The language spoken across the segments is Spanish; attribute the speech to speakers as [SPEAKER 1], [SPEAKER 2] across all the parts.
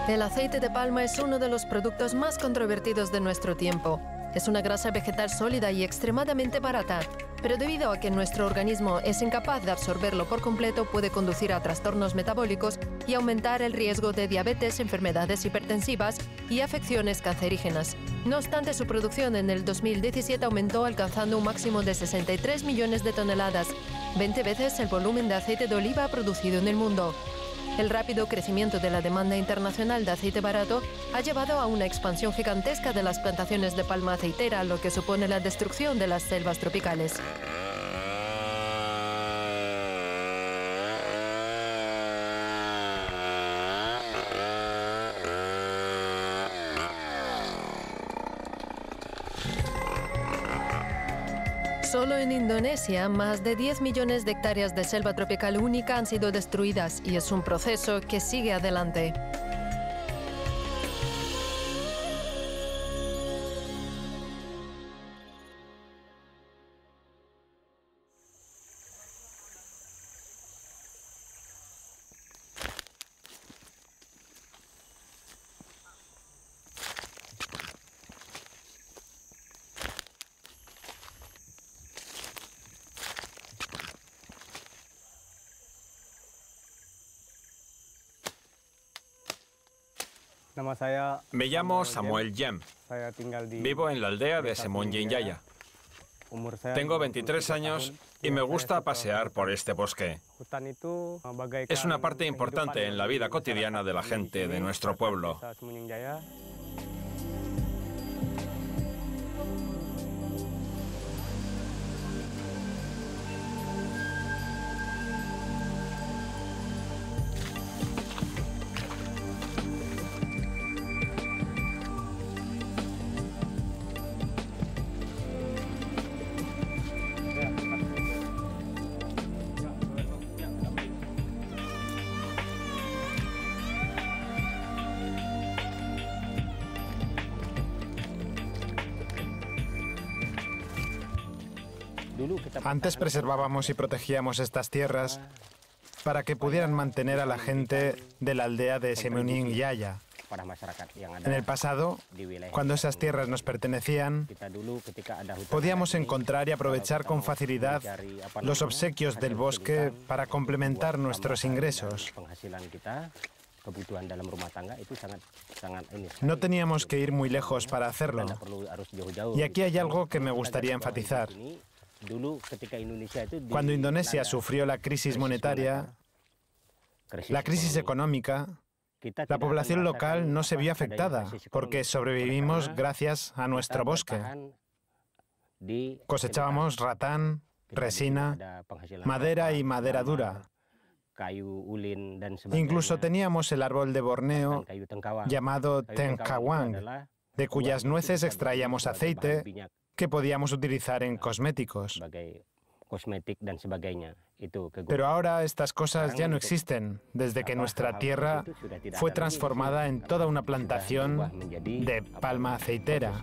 [SPEAKER 1] El aceite de palma es uno de los productos más controvertidos de nuestro tiempo. Es una grasa vegetal sólida y extremadamente barata, pero debido a que nuestro organismo es incapaz de absorberlo por completo, puede conducir a trastornos metabólicos y aumentar el riesgo de diabetes, enfermedades hipertensivas y afecciones cancerígenas. No obstante, su producción en el 2017 aumentó alcanzando un máximo de 63 millones de toneladas, 20 veces el volumen de aceite de oliva producido en el mundo. El rápido crecimiento de la demanda internacional de aceite barato ha llevado a una expansión gigantesca de las plantaciones de palma aceitera, lo que supone la destrucción de las selvas tropicales. Solo en Indonesia, más de 10 millones de hectáreas de selva tropical única han sido destruidas y es un proceso que sigue adelante.
[SPEAKER 2] Me llamo Samuel Jem. Vivo en la aldea de Semonjin Jaya. Tengo 23 años y me gusta pasear por este bosque. Es una parte importante en la vida cotidiana de la gente de nuestro pueblo.
[SPEAKER 3] Antes preservábamos y protegíamos estas tierras para que pudieran mantener a la gente de la aldea de Semonjin Jaya. En el pasado, cuando esas tierras nos pertenecían, podíamos encontrar y aprovechar con facilidad los obsequios del bosque para complementar nuestros ingresos. No teníamos que ir muy lejos para hacerlo. Y aquí hay algo que me gustaría enfatizar. Cuando Indonesia sufrió la crisis monetaria, la crisis económica, la población local no se vio afectada porque sobrevivimos gracias a nuestro bosque. Cosechábamos ratán, resina, madera y madera dura. Incluso teníamos el árbol de Borneo llamado Tengkawang, de cuyas nueces extraíamos aceite que podíamos utilizar en cosméticos. Pero ahora estas cosas ya no existen, desde que nuestra tierra fue transformada en toda una plantación de palma aceitera.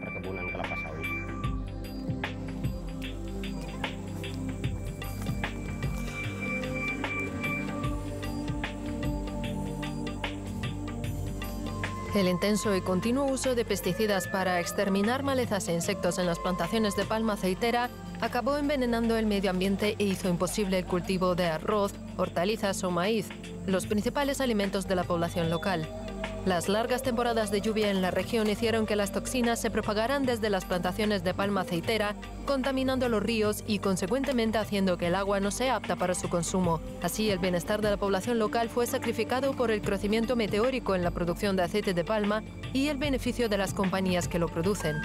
[SPEAKER 1] El intenso y continuo uso de pesticidas para exterminar malezas e insectos en las plantaciones de palma aceitera acabó envenenando el medio ambiente e hizo imposible el cultivo de arroz, hortalizas o maíz, los principales alimentos de la población local. Las largas temporadas de lluvia en la región hicieron que las toxinas se propagaran desde las plantaciones de palma aceitera, contaminando los ríos y, consecuentemente, haciendo que el agua no sea apta para su consumo. Así, el bienestar de la población local fue sacrificado por el crecimiento meteórico en la producción de aceite de palma y el beneficio de las compañías que lo producen.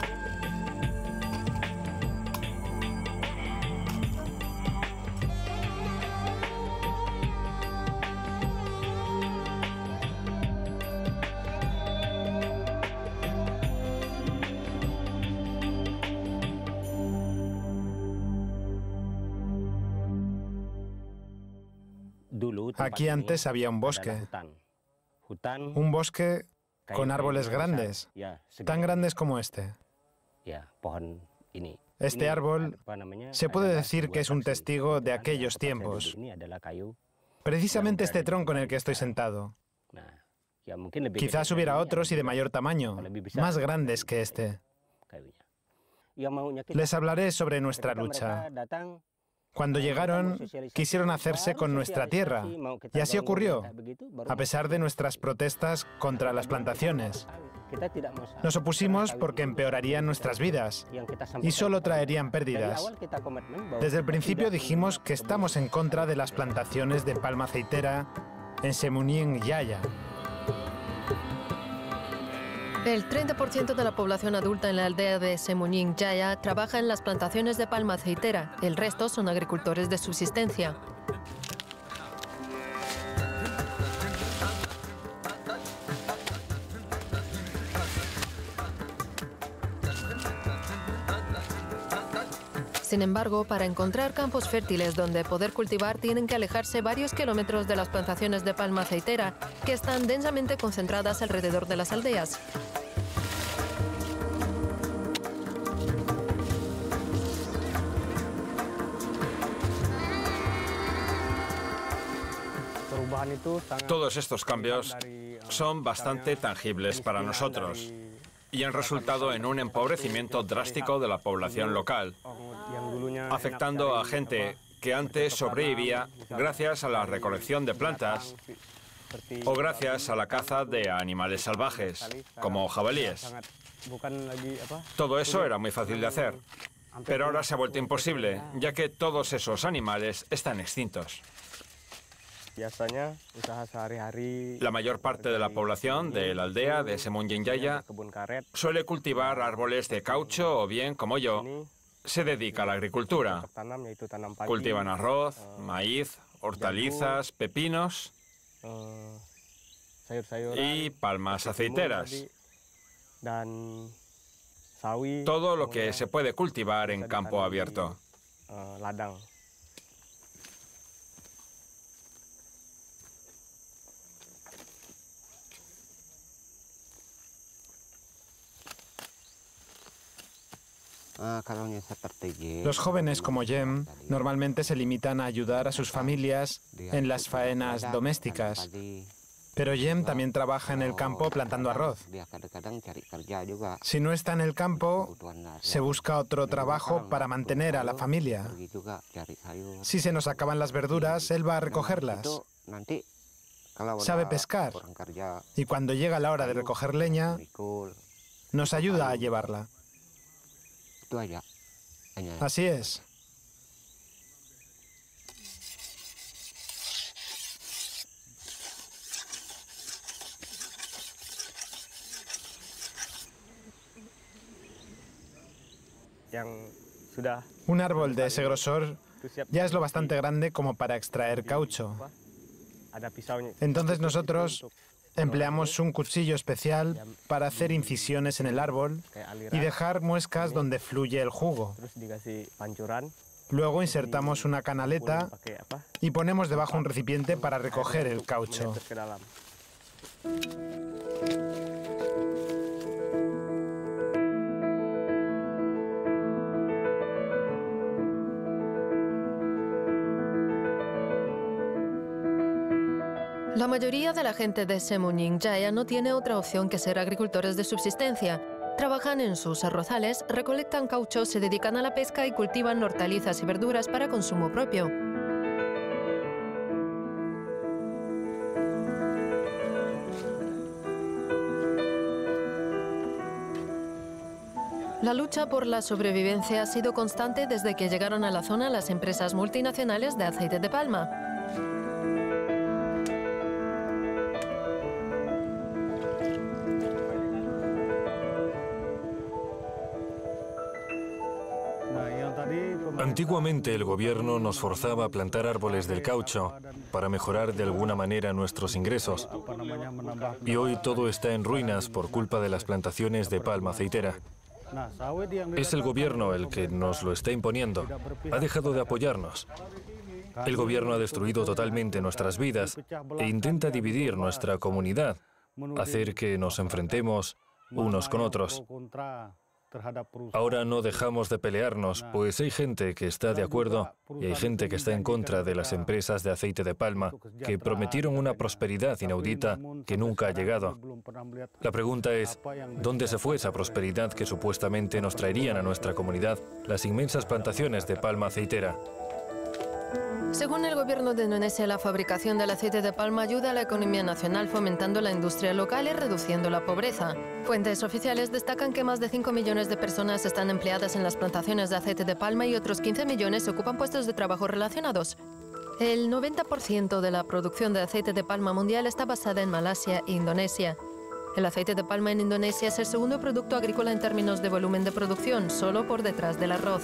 [SPEAKER 3] Aquí antes había un bosque con árboles grandes, tan grandes como este. Este árbol se puede decir que es un testigo de aquellos tiempos. Precisamente este tronco en el que estoy sentado. Quizás hubiera otros y de mayor tamaño, más grandes que este. Les hablaré sobre nuestra lucha. Cuando llegaron, quisieron hacerse con nuestra tierra, y así ocurrió, a pesar de nuestras protestas contra las plantaciones. Nos opusimos porque empeorarían nuestras vidas y solo traerían pérdidas. Desde el principio dijimos que estamos en contra de las plantaciones de palma aceitera en Semunín Yaya.
[SPEAKER 1] El 30% de la población adulta en la aldea de Semunín Yaya trabaja en las plantaciones de palma aceitera. El resto son agricultores de subsistencia. Sin embargo, para encontrar campos fértiles donde poder cultivar tienen que alejarse varios kilómetros de las plantaciones de palma aceitera, que están densamente concentradas alrededor de las aldeas.
[SPEAKER 2] Todos estos cambios son bastante tangibles para nosotros y han resultado en un empobrecimiento drástico de la población local, afectando a gente que antes sobrevivía gracias a la recolección de plantas o gracias a la caza de animales salvajes, como jabalíes. Todo eso era muy fácil de hacer, pero ahora se ha vuelto imposible, ya que todos esos animales están extintos. La mayor parte de la población de la aldea de Semunín Yaya suele cultivar árboles de caucho o bien, como yo, se dedica a la agricultura. Cultivan arroz, maíz, hortalizas, pepinos y palmas aceiteras. Todo lo que se puede cultivar en campo abierto.
[SPEAKER 3] Los jóvenes como Jem normalmente se limitan a ayudar a sus familias en las faenas domésticas. Pero Jem también trabaja en el campo plantando arroz. Si no está en el campo, se busca otro trabajo para mantener a la familia. Si se nos acaban las verduras, él va a recogerlas. Sabe pescar y cuando llega la hora de recoger leña, nos ayuda a llevarla. Así es. Un árbol de ese grosor ya es lo bastante grande como para extraer caucho. Entonces nosotros empleamos un cuchillo especial para hacer incisiones en el árbol y dejar muescas donde fluye el jugo. Luego insertamos una canaleta y ponemos debajo un recipiente para recoger el caucho.
[SPEAKER 1] La mayoría de la gente de Semunín Yaya no tiene otra opción que ser agricultores de subsistencia. Trabajan en sus arrozales, recolectan caucho, se dedican a la pesca y cultivan hortalizas y verduras para consumo propio. La lucha por la sobrevivencia ha sido constante desde que llegaron a la zona las empresas multinacionales de aceite de palma.
[SPEAKER 4] Antiguamente el gobierno nos forzaba a plantar árboles del caucho para mejorar de alguna manera nuestros ingresos. Y hoy todo está en ruinas por culpa de las plantaciones de palma aceitera. Es el gobierno el que nos lo está imponiendo. Ha dejado de apoyarnos. El gobierno ha destruido totalmente nuestras vidas e intenta dividir nuestra comunidad, hacer que nos enfrentemos unos con otros. Ahora no dejamos de pelearnos, pues hay gente que está de acuerdo y hay gente que está en contra de las empresas de aceite de palma, que prometieron una prosperidad inaudita que nunca ha llegado. La pregunta es, ¿dónde se fue esa prosperidad que supuestamente nos traerían a nuestra comunidad las inmensas plantaciones de palma aceitera?
[SPEAKER 1] Según el gobierno de Indonesia, la fabricación del aceite de palma ayuda a la economía nacional fomentando la industria local y reduciendo la pobreza. Fuentes oficiales destacan que más de 5 millones de personas están empleadas en las plantaciones de aceite de palma y otros 15 millones ocupan puestos de trabajo relacionados. El 90% de la producción de aceite de palma mundial está basada en Malasia e Indonesia. El aceite de palma en Indonesia es el segundo producto agrícola en términos de volumen de producción, solo por detrás del arroz.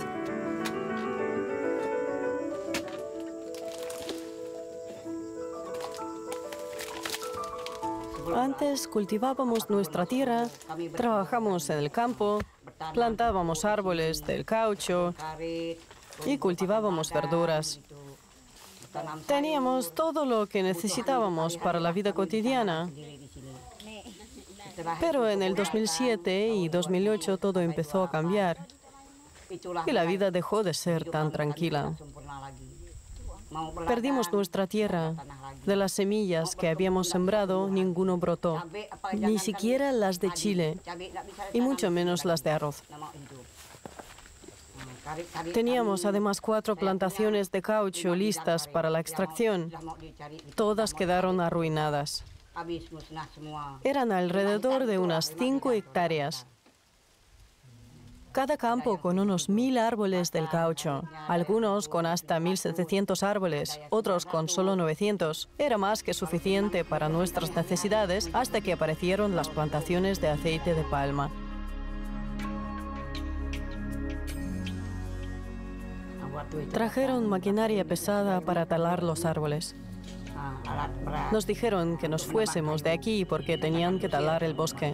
[SPEAKER 5] Antes cultivábamos nuestra tierra, trabajamos en el campo, plantábamos árboles del caucho y cultivábamos verduras. Teníamos todo lo que necesitábamos para la vida cotidiana. Pero en el 2007 y 2008 todo empezó a cambiar y la vida dejó de ser tan tranquila. Perdimos nuestra tierra. De las semillas que habíamos sembrado, ninguno brotó, ni siquiera las de chile, y mucho menos las de arroz. Teníamos además 4 plantaciones de caucho listas para la extracción. Todas quedaron arruinadas. Eran alrededor de unas 5 hectáreas. Cada campo con unos 1000 árboles del caucho, algunos con hasta 1700 árboles, otros con solo 900. Era más que suficiente para nuestras necesidades hasta que aparecieron las plantaciones de aceite de palma. Trajeron maquinaria pesada para talar los árboles. Nos dijeron que nos fuésemos de aquí porque tenían que talar el bosque.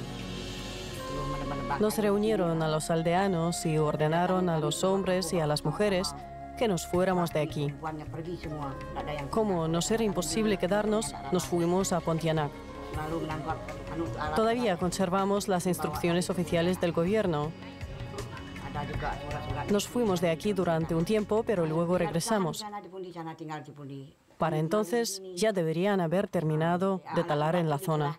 [SPEAKER 5] Nos reunieron a los aldeanos y ordenaron a los hombres y a las mujeres que nos fuéramos de aquí. Como nos era imposible quedarnos, nos fuimos a Pontianak. Todavía conservamos las instrucciones oficiales del gobierno. Nos fuimos de aquí durante un tiempo, pero luego regresamos. Para entonces ya deberían haber terminado de talar en la zona.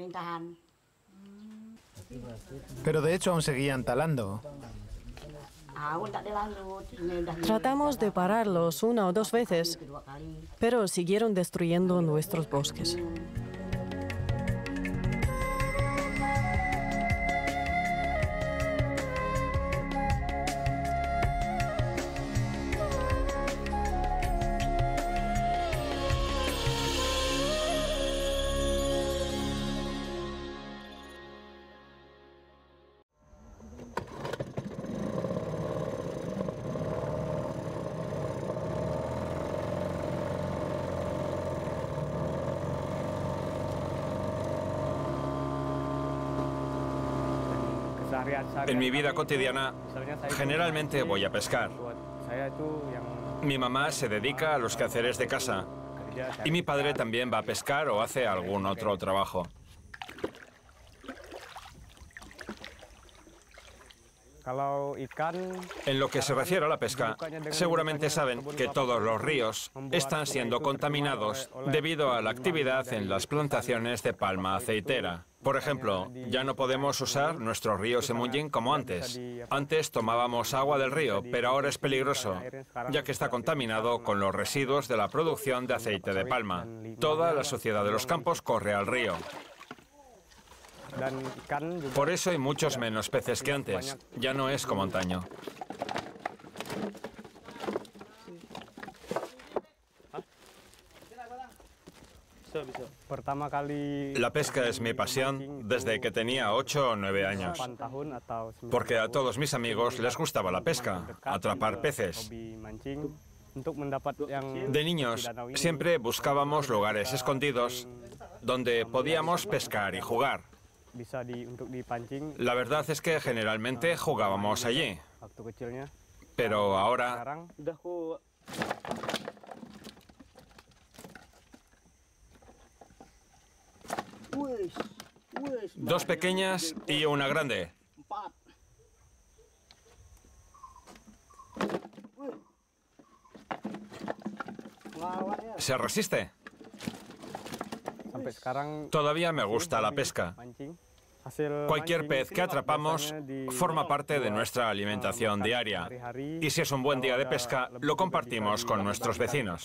[SPEAKER 3] Pero de hecho aún seguían talando.
[SPEAKER 5] Tratamos de pararlos 1 o 2 veces, pero siguieron destruyendo nuestros bosques.
[SPEAKER 2] En mi vida cotidiana, generalmente voy a pescar. Mi mamá se dedica a los quehaceres de casa y mi padre también va a pescar o hace algún otro trabajo. En lo que se refiere a la pesca, seguramente saben que todos los ríos están siendo contaminados debido a la actividad en las plantaciones de palma aceitera. Por ejemplo, ya no podemos usar nuestro río Semunyin como antes. Antes tomábamos agua del río, pero ahora es peligroso, ya que está contaminado con los residuos de la producción de aceite de palma. Toda la suciedad de los campos corre al río. Por eso hay muchos menos peces que antes. Ya no es como antaño. La pesca es mi pasión desde que tenía 8 o 9 años. Porque a todos mis amigos les gustaba la pesca, atrapar peces. De niños siempre buscábamos lugares escondidos donde podíamos pescar y jugar. La verdad es que generalmente jugábamos allí. Pero ahora... Dos pequeñas y una grande. Se resiste. Todavía me gusta la pesca. Cualquier pez que atrapamos forma parte de nuestra alimentación diaria. Y si es un buen día de pesca, lo compartimos con nuestros vecinos.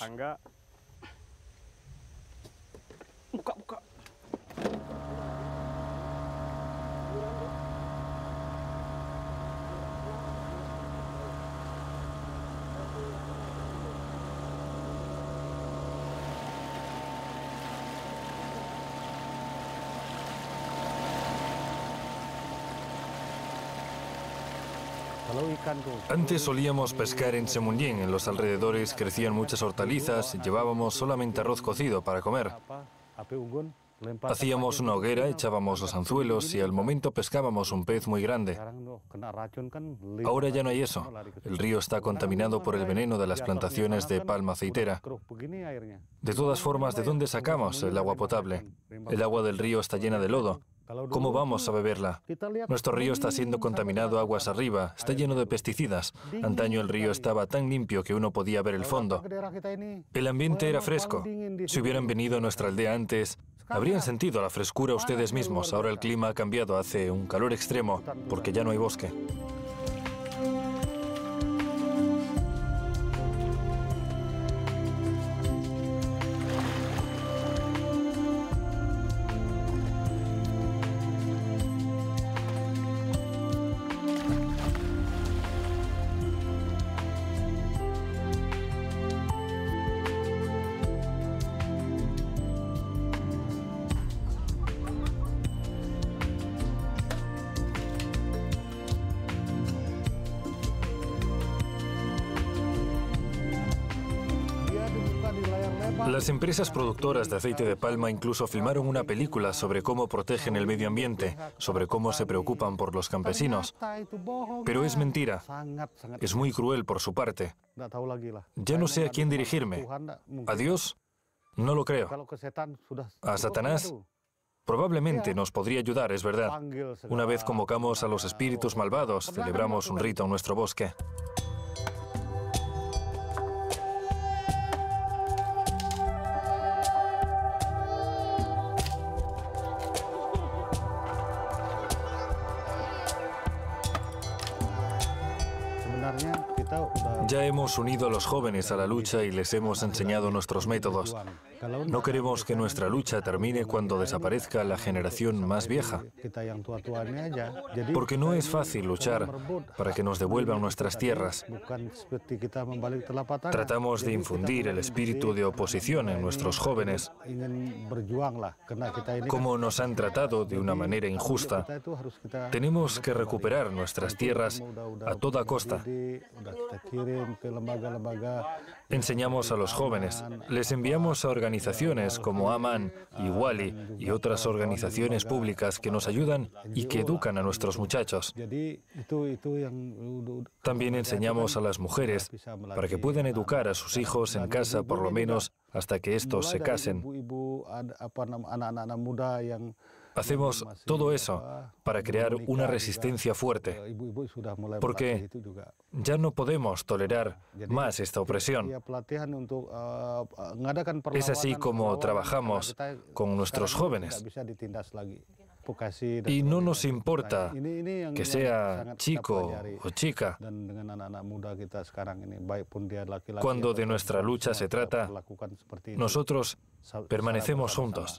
[SPEAKER 4] Antes solíamos pescar en Semunyin. En los alrededores crecían muchas hortalizas y llevábamos solamente arroz cocido para comer. Hacíamos una hoguera, echábamos los anzuelos y al momento pescábamos un pez muy grande. Ahora ya no hay eso. El río está contaminado por el veneno de las plantaciones de palma aceitera. De todas formas, ¿de dónde sacamos el agua potable? El agua del río está llena de lodo. ¿Cómo vamos a beberla? Nuestro río está siendo contaminado aguas arriba, está lleno de pesticidas. Antaño el río estaba tan limpio que uno podía ver el fondo. El ambiente era fresco. Si hubieran venido a nuestra aldea antes, habrían sentido la frescura ustedes mismos. Ahora el clima ha cambiado, hace un calor extremo porque ya no hay bosque. Las empresas productoras de aceite de palma incluso filmaron una película sobre cómo protegen el medio ambiente, sobre cómo se preocupan por los campesinos. Pero es mentira. Es muy cruel por su parte. Ya no sé a quién dirigirme. ¿A Dios? No lo creo. ¿A Satanás? Probablemente nos podría ayudar, es verdad. Una vez convocamos a los espíritus malvados, celebramos un rito en nuestro bosque. Ya hemos unido a los jóvenes a la lucha y les hemos enseñado nuestros métodos. No queremos que nuestra lucha termine cuando desaparezca la generación más vieja. Porque no es fácil luchar para que nos devuelvan nuestras tierras. Tratamos de infundir el espíritu de oposición en nuestros jóvenes. Como nos han tratado de una manera injusta, tenemos que recuperar nuestras tierras a toda costa. Enseñamos a los jóvenes, les enviamos a organizaciones como Aman y Wali y otras organizaciones públicas que nos ayudan y que educan a nuestros muchachos. También enseñamos a las mujeres para que puedan educar a sus hijos en casa por lo menos hasta que estos se casen. Hacemos todo eso para crear una resistencia fuerte, porque ya no podemos tolerar más esta opresión. Es así como trabajamos con nuestros jóvenes. Y no nos importa que sea chico o chica. Cuando de nuestra lucha se trata, nosotros permanecemos juntos.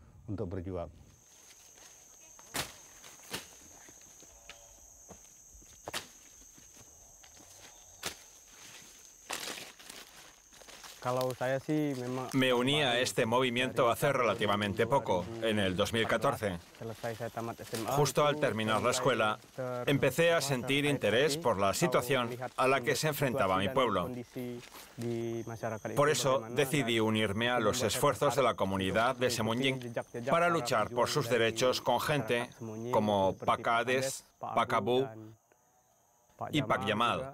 [SPEAKER 2] Me uní a este movimiento hace relativamente poco, en el 2014. Justo al terminar la escuela, empecé a sentir interés por la situación a la que se enfrentaba mi pueblo. Por eso decidí unirme a los esfuerzos de la comunidad de Semunyin para luchar por sus derechos con gente como Pak Kades, Pak Abu y Pak Yamal,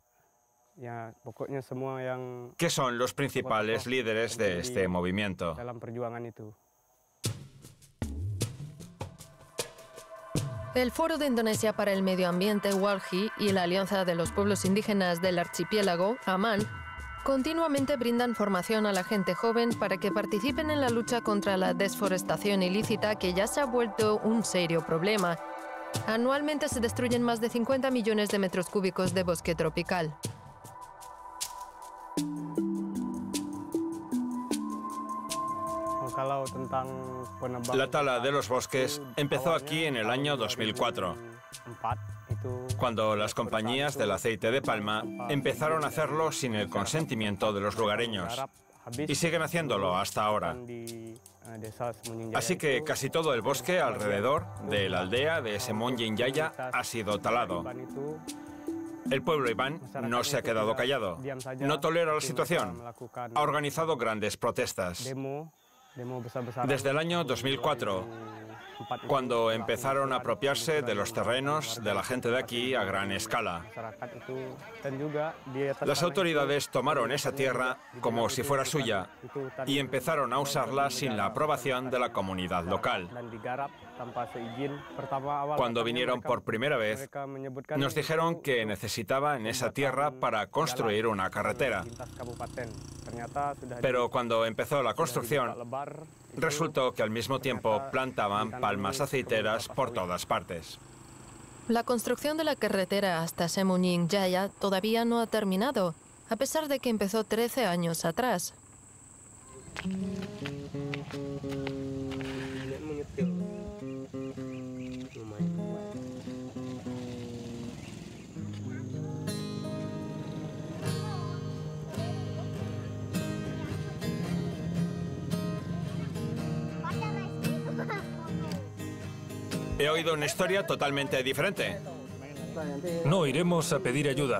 [SPEAKER 2] que son los principales líderes de este movimiento.
[SPEAKER 1] El Foro de Indonesia para el Medio Ambiente, WALHI, y la Alianza de los Pueblos Indígenas del Archipiélago, AMAN, Continuamente brindan formación a la gente joven para que participen en la lucha contra la desforestación ilícita, que ya se ha vuelto un serio problema. Anualmente se destruyen más de 50 millones de metros cúbicos de bosque tropical.
[SPEAKER 2] La tala de los bosques empezó aquí en el año 2004, cuando las compañías del aceite de palma empezaron a hacerlo sin el consentimiento de los lugareños, y siguen haciéndolo hasta ahora. Así que casi todo el bosque alrededor de la aldea de Semonjin Jaya ha sido talado. El pueblo Iban no se ha quedado callado, no tolera la situación, ha organizado grandes protestas. Desde el año 2004, cuando empezaron a apropiarse de los terrenos de la gente de aquí a gran escala. Las autoridades tomaron esa tierra como si fuera suya y empezaron a usarla sin la aprobación de la comunidad local. Cuando vinieron por primera vez, nos dijeron que necesitaban esa tierra para construir una carretera. Pero cuando empezó la construcción, resultó que al mismo tiempo plantaban palmas aceiteras por todas partes.
[SPEAKER 1] La construcción de la carretera hasta Semonjin Jaya todavía no ha terminado, a pesar de que empezó 13 años atrás.
[SPEAKER 2] He oído una historia totalmente diferente.
[SPEAKER 4] No, iremos a pedir ayuda.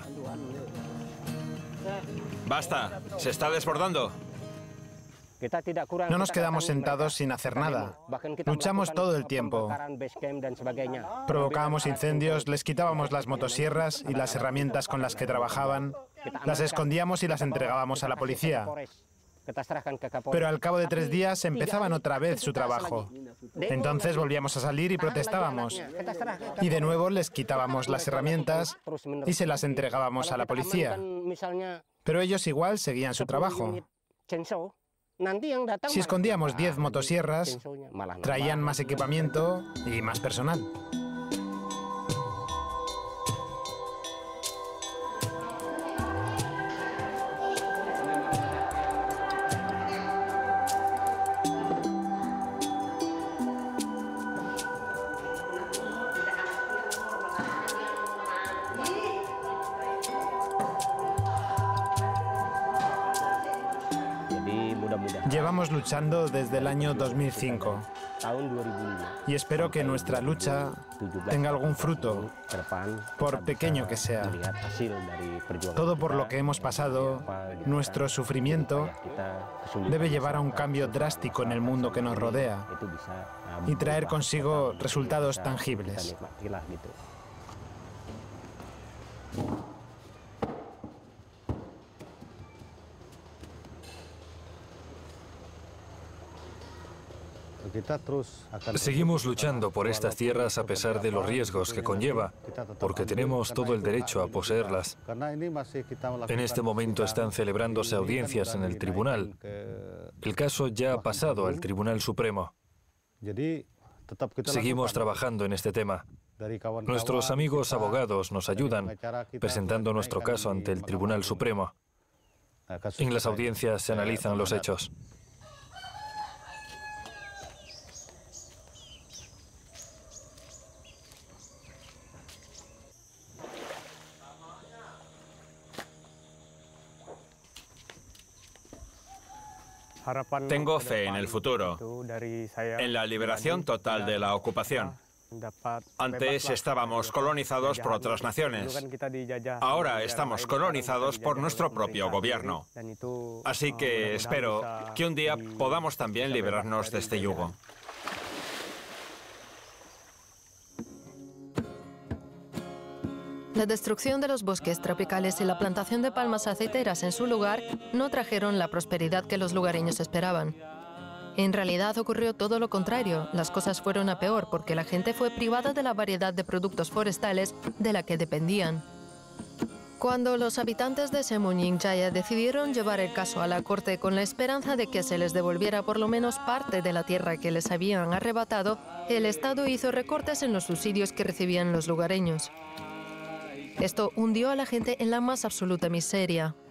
[SPEAKER 2] Basta, se está desbordando.
[SPEAKER 3] No nos quedamos sentados sin hacer nada. Luchamos todo el tiempo. Provocábamos incendios, les quitábamos las motosierras y las herramientas con las que trabajaban, las escondíamos y las entregábamos a la policía. Pero al cabo de 3 días empezaban otra vez su trabajo. Entonces volvíamos a salir y protestábamos. Y de nuevo les quitábamos las herramientas y se las entregábamos a la policía. Pero ellos igual seguían su trabajo. Si escondíamos 10 motosierras, traían más equipamiento y más personal. Llevamos luchando desde el año 2005 y espero que nuestra lucha tenga algún fruto, por pequeño que sea. Todo por lo que hemos pasado, nuestro sufrimiento, debe llevar a un cambio drástico en el mundo que nos rodea y traer consigo resultados tangibles.
[SPEAKER 4] Seguimos luchando por estas tierras a pesar de los riesgos que conlleva, porque tenemos todo el derecho a poseerlas. En este momento están celebrándose audiencias en el tribunal. El caso ya ha pasado al Tribunal Supremo. Seguimos trabajando en este tema. Nuestros amigos abogados nos ayudan presentando nuestro caso ante el Tribunal Supremo. En las audiencias se analizan los hechos.
[SPEAKER 2] Tengo fe en el futuro, en la liberación total de la ocupación. Antes estábamos colonizados por otras naciones. Ahora estamos colonizados por nuestro propio gobierno. Así que espero que un día podamos también liberarnos de este yugo.
[SPEAKER 1] La destrucción de los bosques tropicales y la plantación de palmas aceiteras en su lugar no trajeron la prosperidad que los lugareños esperaban. En realidad ocurrió todo lo contrario. Las cosas fueron a peor porque la gente fue privada de la variedad de productos forestales de la que dependían. Cuando los habitantes de Semunying Jaya decidieron llevar el caso a la corte con la esperanza de que se les devolviera por lo menos parte de la tierra que les habían arrebatado, el Estado hizo recortes en los subsidios que recibían los lugareños. Esto hundió a la gente en la más absoluta miseria.